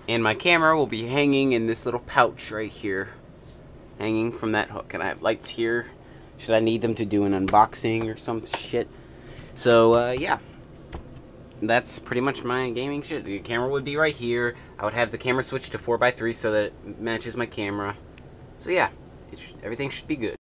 And my camera will be hanging in this little pouch right here, hanging from that hook. And I have lights here, should I need them to do an unboxing or some shit. So, yeah. That's pretty much my gaming shit. The camera would be right here. I would have the camera switched to 4x3 so that it matches my camera. So yeah, everything should be good.